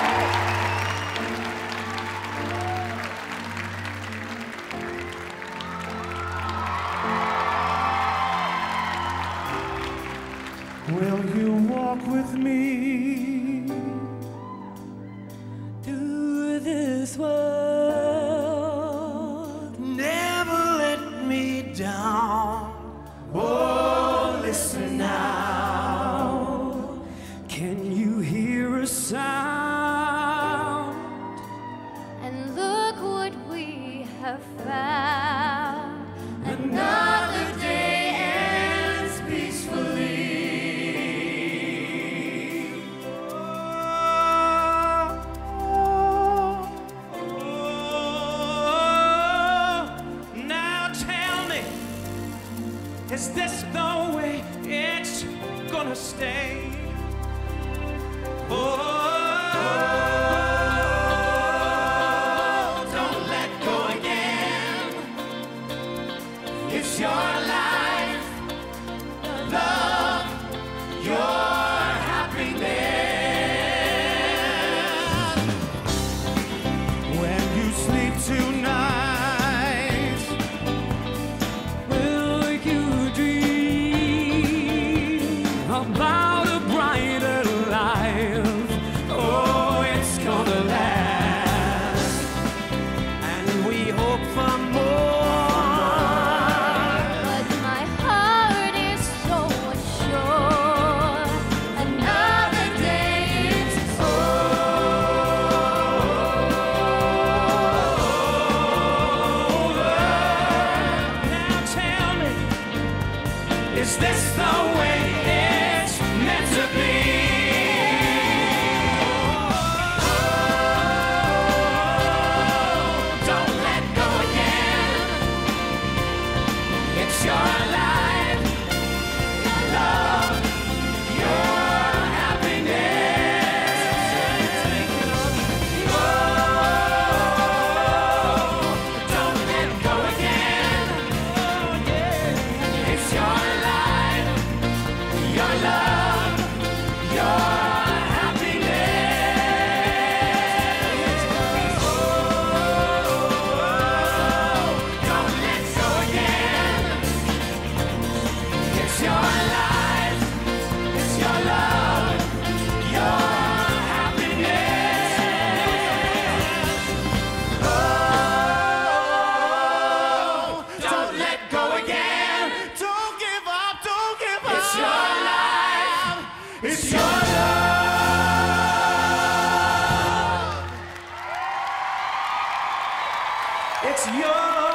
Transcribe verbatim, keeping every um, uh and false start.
Will you walk with me through this world? Never let me down. Oh, listen now. Can you hear a sound? And look what we have found. Another day ends peacefully. Is this the way it's gonna stay? Oh, don't let go again. It's your life, love, your happiness. When you sleep tonight, about a brighter life. Oh, it's gonna last, and we hope for more. But my heart is so unsure. Another day is over. Now tell me, is this the way it's meant to be? Oh, don't let go again. It's your life, your love, your happiness. Oh, don't let go again. Oh, yeah. It's your life, your love, your happiness. Oh, don't let go again. It's your life, it's your love, your happiness. Oh, don't let go again. Don't give up, don't give up. It's your life, it's your love. It's your